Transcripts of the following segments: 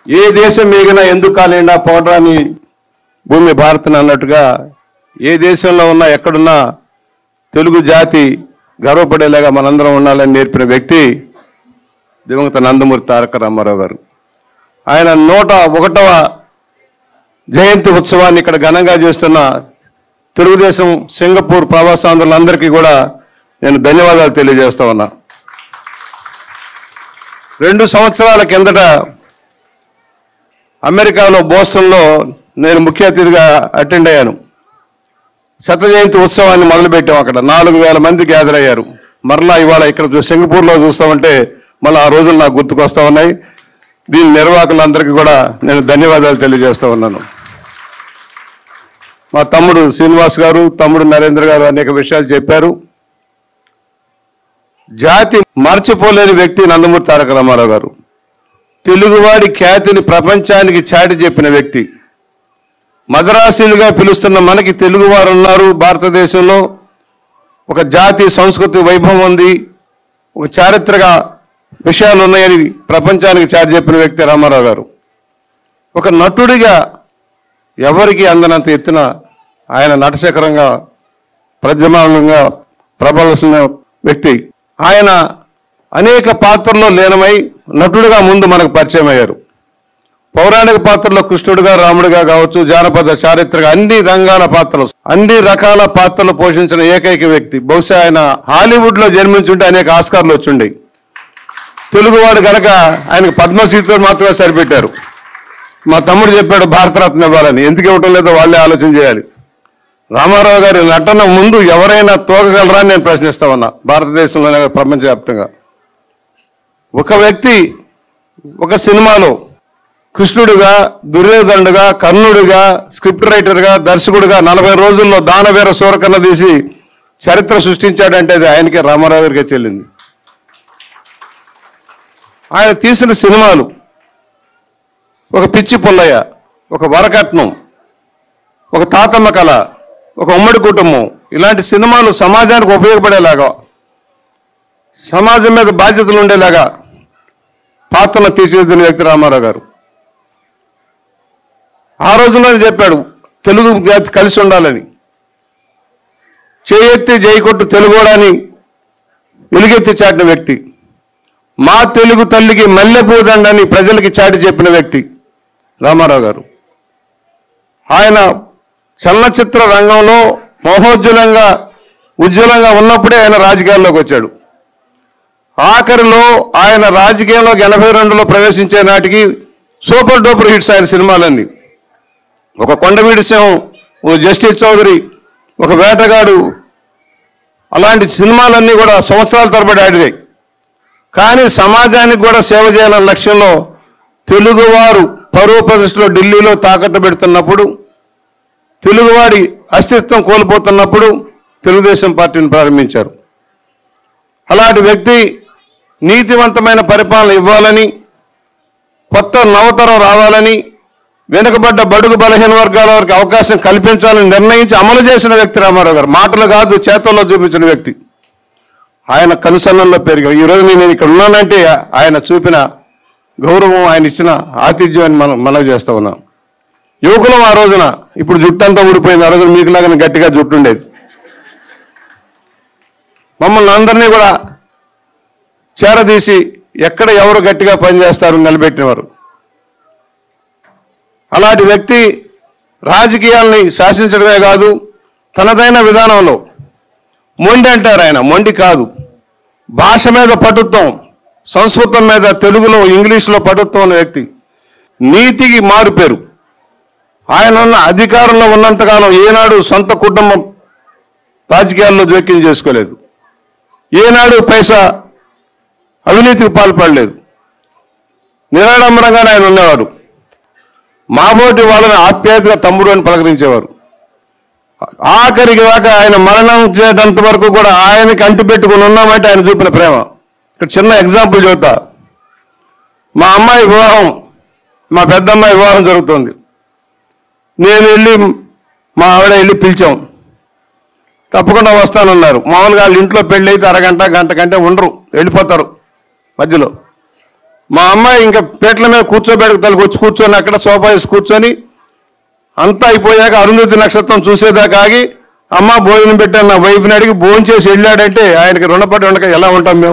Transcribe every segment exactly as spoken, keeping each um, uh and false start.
ఏ దేశం మిగిలినా ఎందుకు కాలేండా పోవడాన్ని భూమి భారత్ అన్నట్టుగా ఏ దేశంలో ఉన్నా ఎక్కడున్నా తెలుగు జాతి గర్వపడేలాగా మనందరం ఉండాలని నేర్పిన వ్యక్తి దివంగత నందమూరి తారక రామారావు గారు. ఆయన నూట ఒకటవ జయంతి ఉత్సవాన్ని ఇక్కడ ఘనంగా చేస్తున్న తెలుగుదేశం సింగపూర్ ప్రవాసాంధ్రులందరికీ కూడా నేను ధన్యవాదాలు తెలియజేస్తా ఉన్నా. రెండు సంవత్సరాల కిందట అమెరికాలో బోస్టన్లో నేను ముఖ్య అతిథిగా అటెండ్ అయ్యాను. శత జయంతి ఉత్సవాన్ని మొదలుపెట్టాం. అక్కడ నాలుగు వేల మంది గ్యాదర్ అయ్యారు. మరలా ఇవాళ ఇక్కడ సింగపూర్లో చూస్తామంటే మళ్ళీ ఆ రోజులు నాకు గుర్తుకొస్తా ఉన్నాయి. దీని నిర్వాహకులందరికీ కూడా నేను ధన్యవాదాలు తెలియజేస్తా ఉన్నాను. మా తమ్ముడు శ్రీనివాస్ గారు, తమ్ముడు నరేంద్ర గారు అనేక విషయాలు చెప్పారు. జాతి మర్చిపోలేని వ్యక్తి నందమూరి తారక రామారావు గారు. తెలుగువాడి ఖ్యాతిని ప్రపంచానికి చాటి చెప్పిన వ్యక్తి. మద్రాసీలుగా పిలుస్తున్న మనకి తెలుగువారు ఉన్నారు భారతదేశంలో. ఒక జాతి సంస్కృతి వైభవం ఉంది, ఒక చారిత్రక విషయాలు ఉన్నాయని ప్రపంచానికి చాటి చెప్పిన వ్యక్తి రామారావు గారు. ఒక నటుడిగా ఎవరికి అందనంత ఎత్తున ఆయన నటశేఖరంగా ప్రజమానంగా ప్రబలసిన వ్యక్తి. ఆయన అనేక పాత్రల్లో లీనమై నటుడిగా ముందు మనకు పరిచయం అయ్యారు. పౌరాణిక పాత్రలో కృష్ణుడిగా, రాముడిగా కావచ్చు, జానపద, చారిత్రక అన్ని రంగాల పాత్రలు, అన్ని రకాల పాత్రలు పోషించిన ఏకైక వ్యక్తి. బహుశా ఆయన హాలీవుడ్లో జన్మించుంటే అనేక ఆస్కార్లు వచ్చుండే. తెలుగువాడు కనుక ఆయనకు పద్మశ్రీతో మాత్రమే సరిపెట్టారు. మా తమ్ముడు చెప్పాడు భారతరత్న ఇవ్వాలని. ఎందుకు ఇవ్వటం లేదో వాళ్ళే ఆలోచన చేయాలి. రామారావు గారి నటన ముందు ఎవరైనా తోగగలరా అని నేను ప్రశ్నిస్తా ఉన్నా, భారతదేశంలోనే ప్రపంచవ్యాప్తంగా. ఒక వ్యక్తి ఒక సినిమాలో కృష్ణుడిగా, దుర్యోధనుడుగా, కర్ణుడిగా, స్క్రిప్ట్ రైటర్గా, దర్శకుడిగా నలభై రోజుల్లో దానవీర సూరకర్ణ తీసి చరిత్ర సృష్టించాడంటే అది ఆయనకే, రామారావు గారికే చెల్లింది. ఆయన తీసిన సినిమాలు ఒక పిచ్చి పుల్లయ్య, ఒక వరకట్నం, ఒక తాతమ్మ కళ, ఒక ఉమ్మడి కుటుంబం, ఇలాంటి సినిమాలు సమాజానికి ఉపయోగపడేలాగా, సమాజం మీద బాధ్యతలు ఉండేలాగా పాత్రను తీర్చిదిద్దిన వ్యక్తి రామారావు గారు. ఆ రోజుల్లోనే చెప్పాడు తెలుగు జాతి కలిసి ఉండాలని. చేయెత్తి జైకొట్టు తెలుగోడని వెలుగెత్తి చాటిన వ్యక్తి. మా తెలుగు తల్లికి మల్లెపూదండని ప్రజలకి చాటి చెప్పిన వ్యక్తి రామారావు గారు. ఆయన చలనచిత్ర రంగంలో మహోజ్వలంగా ఉజ్వలంగా ఉన్నప్పుడే ఆయన రాజకీయాల్లోకి వచ్చాడు. ఆఖరిలో ఆయన రాజకీయంలోకి ఎనభై రెండులో ప్రవేశించే నాటికి సూపర్ డూపర్ హిట్స్ ఆయన సినిమాలన్నీ. ఒక కొండవీడి సింహం, ఓ జస్టిస్ చౌదరి, ఒక వేటగాడు, అలాంటి సినిమాలన్నీ కూడా సంవత్సరాల తరబడి ఆడినాయి. కానీ సమాజానికి కూడా సేవ చేయాలన్న లక్ష్యంలో తెలుగువారు పరువు ప్రతిష్టలో ఢిల్లీలో తాకట్టు పెడుతున్నప్పుడు, తెలుగువాడి అస్తిత్వం కోల్పోతున్నప్పుడు తెలుగుదేశం పార్టీని ప్రారంభించారు. అలాంటి వ్యక్తి నీతివంతమైన పరిపాలన ఇవ్వాలని, కొత్త నవతరం రావాలని, వెనుకబడ్డ బడుగు బలహీన వర్గాల వారికి అవకాశం కల్పించాలని నిర్ణయించి అమలు చేసిన వ్యక్తి రామారావు గారు. మాటలు కాదు, చేతల్లో చూపించిన వ్యక్తి. ఆయన కనుసన్నల్లో పెరిగాం. ఈరోజు నేను ఇక్కడ ఉన్నానంటే ఆయన చూపిన గౌరవం, ఆయన ఇచ్చిన ఆతిథ్యం అని మనం మనవి చేస్తూ ఉన్నాం. యువకులం ఆ రోజున, ఇప్పుడు జుట్టు అంతా ఊడిపోయింది. ఆ రోజున మీకులాగా గట్టిగా జుట్టు ఉండేది. మమ్మల్ని అందరినీ కూడా చేరదీసి ఎక్కడ ఎవరు గట్టిగా పనిచేస్తారు నిలబెట్టినవారు. అలాంటి వ్యక్తి రాజకీయాల్ని శాసించడమే కాదు, తనదైన విధానంలో మొండి అంటారు ఆయన, మొండి కాదు, భాష మీద పటుత్వం, సంస్కృతం మీద, తెలుగులో, ఇంగ్లీష్లో పటుత్వం ఉన్న వ్యక్తి. నీతికి మారుపేరు. ఆయన ఉన్న అధికారంలో ఉన్నంతకాలం ఏనాడు సొంత కుటుంబం రాజకీయాల్లో జోక్యం చేసుకోలేదు. ఏనాడు పైసా అవినీతికి పాల్పడలేదు. నిరాడంబరంగానే ఆయన ఉన్నవాడు. మాబోటి వాళ్ళని ఆప్యాయతగా తమ్ముడు అని పలకరించేవారు. ఆఖరికి దాకా ఆయన మరణం చేయడంత వరకు కూడా ఆయనకి అంటి పెట్టుకుని ఉన్నామంటే ఆయన చూపిన ప్రేమ. ఇక్కడ చిన్న ఎగ్జాంపుల్ చెబుతా. మా అమ్మాయి వివాహం, మా పెద్దమ్మాయి వివాహం జరుగుతుంది. నేను వెళ్ళి మా ఆవిడ వెళ్ళి పిలిచాం. తప్పకుండా వస్తానన్నారు. మామూలుగా వాళ్ళ ఇంట్లో పెళ్ళి అయితే అరగంట గంట కంటే ఉండరు, వెళ్ళిపోతారు మధ్యలో. మా అమ్మాయి ఇంకా పీటల మీద కూర్చోబెట్టకు తలకి వచ్చి కూర్చొని అక్కడ సోఫా వేసి కూర్చొని అంతా అయిపోయాక అరుంధతి నక్షత్రం చూసేదాకా ఆగి అమ్మ భోజనం పెట్టాను నా వైఫ్ని అడిగి భోజనం చేసి వెళ్ళాడంటే ఆయనకి రుణపడి ఉండక ఎలా ఉంటాం మేము?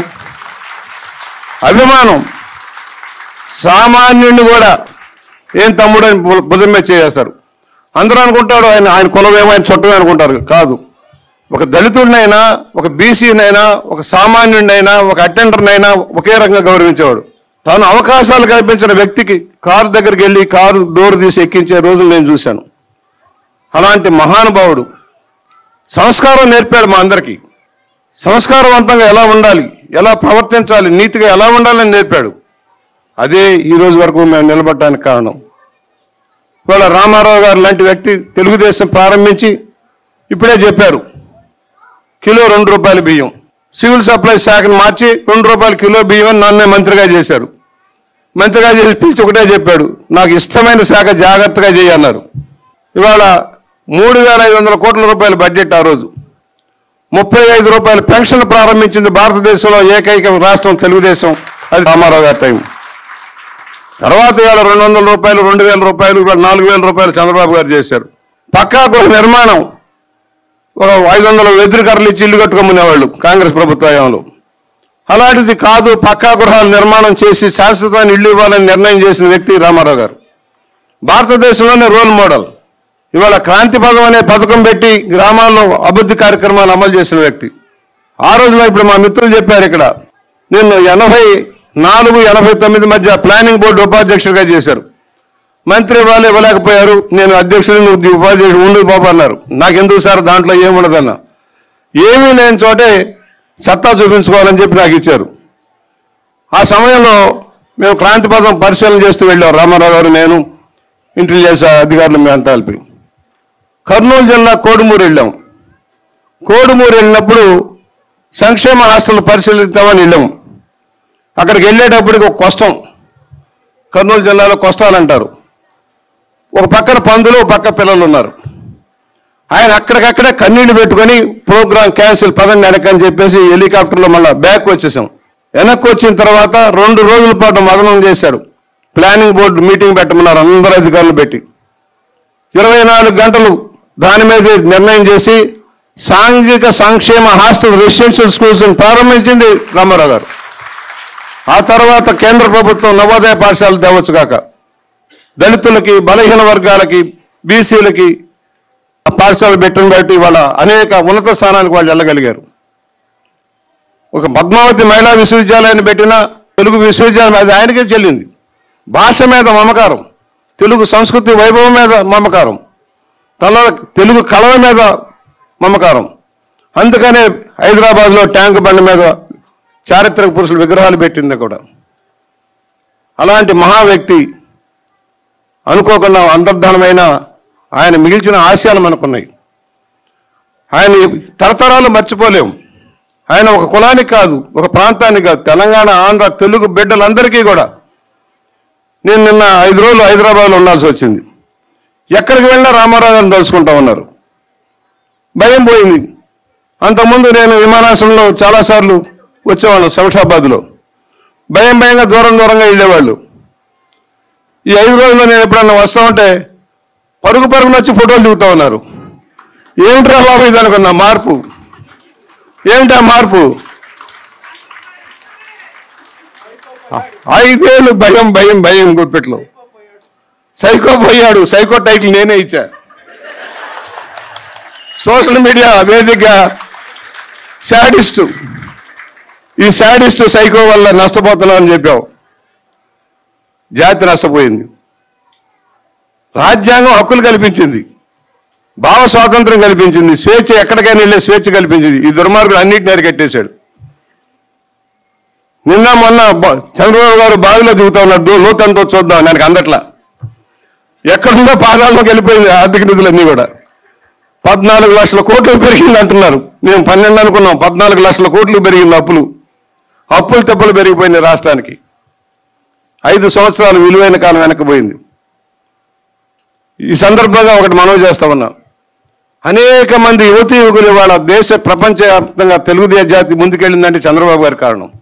అభిమానం. సామాన్యుడిని కూడా ఏం తమ్ముడు అని భుజం మీద చేస్తారు. అందరూ అనుకుంటాడు ఆయన ఆయన కులమేమో ఆయన చుట్టమే అనుకుంటారు. కాదు, ఒక దళితుడినైనా ఒక బీసీనైనా ఒక సామాన్యుడినైనా ఒక అటెండర్నైనా ఒకే రకంగా గౌరవించేవాడు. తాను అవకాశాలు కల్పించిన వ్యక్తికి కారు దగ్గరికి వెళ్ళి కారు డోర్ తీసి ఎక్కించే రోజులు నేను చూశాను. అలాంటి మహానుభావుడు సంస్కారం నేర్పాడు మా అందరికీ. సంస్కారవంతంగా ఎలా ఉండాలి, ఎలా ప్రవర్తించాలి, నీతిగా ఎలా ఉండాలని నేర్పాడు. అదే ఈ రోజు వరకు మేము నిలబడటానికి కారణం. ఇవాళ రామారావు గారు లాంటి వ్యక్తి తెలుగుదేశం ప్రారంభించి ఇప్పుడే చెప్పారు కిలో రెండు రూపాయల బియ్యం, సివిల్ సప్లై శాఖను మార్చి రెండు రూపాయల కిలో బియ్యం నన్నే మంత్రిగా చేశారు. మంత్రిగా చేసి పిలిచి ఒకటే చెప్పాడు, నాకు ఇష్టమైన శాఖ జాగ్రత్తగా చేయన్నారు. ఇవాళ మూడు వేల ఐదు వందల కోట్ల రూపాయల బడ్జెట్ ఆ రోజు. ముప్పై ఐదు రూపాయల పెన్షన్ ప్రారంభించింది భారతదేశంలో ఏకైక రాష్ట్రం తెలుగుదేశం, అది రామారావు గారి టైం. తర్వాత ఇవాళ రెండు వందల రూపాయలు రెండు వేల రూపాయలు ఇవాళ నాలుగు వేల రూపాయలు చంద్రబాబు గారు చేశారు. పక్కా గృహ నిర్మాణం ఒక ఐదు వందల వెదురు కర్రలు ఇచ్చి ఇల్లు కట్టుకోమనేవాళ్ళు కాంగ్రెస్ ప్రభుత్వంలో. అలాంటిది కాదు, పక్కా గృహాలు నిర్మాణం చేసి శాశ్వతమైన ఇల్లు ఇవ్వాలని నిర్ణయం చేసిన వ్యక్తి రామారావు గారు. భారతదేశంలోనే రోల్ మోడల్. ఇవాళ క్రాంతి పదం అనే పథకం పెట్టి గ్రామాల్లో అభివృద్ధి కార్యక్రమాలు అమలు చేసిన వ్యక్తి. ఆ రోజున ఇప్పుడు మా మిత్రులు చెప్పారు ఇక్కడ, నిన్ను ఎనభై నాలుగు ఎనభై తొమ్మిది మధ్య ప్లానింగ్ బోర్డు ఉపాధ్యక్షుడిగా చేశారు. మంత్రి వాళ్ళు ఇవ్వలేకపోయారు, నేను అధ్యక్షుడు, నువ్వు ఉపాధ్యక్షుడు ఉండు బాబు అన్నారు. నాకెందుకు సార్ దాంట్లో ఏముండదన్న, ఏమీ లేని చోటే సత్తా చూపించుకోవాలని చెప్పి నాకు ఇచ్చారు. ఆ సమయంలో మేము క్రాంతి పదం పరిశీలన చేస్తూ వెళ్ళాం, రామారావు గారు, నేను, ఇంటెలిజెన్స్ అధికారులు మేము అంతా కలిపి. కర్నూలు జిల్లా కోడుమూరు వెళ్ళాం. కోడుమూరు వెళ్ళినప్పుడు సంక్షేమ హాస్టల్ పరిశీలిద్దామని వెళ్ళాము. అక్కడికి వెళ్ళేటప్పటికి ఒక కష్టం, కర్నూలు జిల్లాలో కష్టాలు అంటారు. ఒక పక్కన పందులు, ఒక పక్క పిల్లలు ఉన్నారు. ఆయన అక్కడికక్కడే కన్నీళ్లు పెట్టుకొని ప్రోగ్రాం క్యాన్సిల్, పదండి వెనక్కి అని చెప్పేసి హెలికాప్టర్లో మళ్ళీ బ్యాక్ వచ్చేసాం. వెనక్కి వచ్చిన తర్వాత రెండు రోజుల పాటు మదనం చేశారు. ప్లానింగ్ బోర్డు మీటింగ్ పెట్టమన్నారు అందరు అధికారులు పెట్టి. ఇరవై నాలుగు గంటలు దాని మీద నిర్ణయం చేసి సాంఘిక సంక్షేమ హాస్టల్ రెసిడెన్షియల్ స్కూల్స్ ప్రారంభించింది రామారావు గారు. ఆ తర్వాత కేంద్ర ప్రభుత్వం నవోదయ పాఠశాలలు తేవచ్చు కాక దళితులకి, బలహీన వర్గాలకి, బీసీలకి పాఠశాలలు పెట్టిన బట్టి వాళ్ళ అనేక ఉన్నత స్థానానికి వాళ్ళు వెళ్ళగలిగారు. ఒక పద్మావతి మహిళా విశ్వవిద్యాలయాన్ని పెట్టిన తెలుగు విశ్వవిద్యాలయం అది ఆయనకే చెల్లింది. భాష మీద మమకారం, తెలుగు సంస్కృతి వైభవం మీద మమకారం, తల తెలుగు కళల మీద మమకారం. అందుకనే హైదరాబాద్లో ట్యాంక్ బండి మీద చారిత్రక పురుషుల విగ్రహాలు పెట్టింది కూడా. అలాంటి మహా వ్యక్తి అనుకోకుండా అంతర్ధానమైన ఆయన మిగిల్చిన ఆశయాలు మనకున్నాయి. ఆయన తరతరాలు మర్చిపోలేము. ఆయన ఒక కులానికి కాదు, ఒక ప్రాంతానికి కాదు, తెలంగాణ, ఆంధ్ర, తెలుగు బిడ్డలందరికీ కూడా. నేను నిన్న ఐదు రోజులు హైదరాబాద్లో ఉండాల్సి వచ్చింది. ఎక్కడికి వెళ్ళినా రామారావు గారిని తలుచుకుంటా ఉన్నారు. భయం పోయింది. అంతకుముందు నేను విమానాశ్రయంలో చాలాసార్లు వచ్చేవాళ్ళం శంషాబాద్లో. భయం భయంగా దూరం దూరంగా వెళ్ళేవాళ్ళు. ఈ ఐదు రోజుల్లో నేను ఎప్పుడన్నా వస్తా ఉంటే పరుగు పరుగున వచ్చి ఫోటోలు దిగుతూ ఉన్నారు. ఏమిట్రా బాబు ఇది అనుకున్నా, మార్పు ఏమిటా మార్పు? ఐదేళ్ళు భయం భయం భయం గుప్పెట్లో. సైకో పోయాడు, సైకో టైటిల్ నేనే ఇచ్చా. సోషల్ మీడియా వేదికగా శాడిస్టు, ఈ శాడిస్టు సైకో వల్ల నష్టపోతున్నాం అని చెప్పావు. జాతి నష్టపోయింది. రాజ్యాంగం హక్కులు కల్పించింది, భావ స్వాతంత్రం కల్పించింది, స్వేచ్ఛ ఎక్కడికైనా వెళ్ళే స్వేచ్ఛ కల్పించింది. ఈ దుర్మార్గుడు అన్నింటిని అరికట్టేశాడు. నిన్న మొన్న చంద్రబాబు గారు బావిలో దిగుతా ఉన్నారు, లోతంతో చూద్దాం, నాకు అందట్లా. ఎక్కడుందో పాదాల్లోకి వెళ్ళిపోయింది ఆర్థిక నిధులన్నీ కూడా. పద్నాలుగు లక్షల కోట్లు పెరిగింది అంటున్నారు. మేము పన్నెండు అనుకున్నాం, పద్నాలుగు లక్షల కోట్లు పెరిగింది అప్పులు. అప్పులు తెప్పలు పెరిగిపోయింది రాష్ట్రానికి. ఐదు సంవత్సరాలు విలువైన కాలం వెనక్కిపోయింది. ఈ సందర్భంగా ఒకటి మనవి చేస్తా ఉన్నాం. అనేక మంది యువతీ యువకులు ఇవాళ దేశ ప్రపంచవ్యాప్తంగా తెలుగు జాతి ముందుకెళ్ళిందంటే చంద్రబాబు గారి కారణం.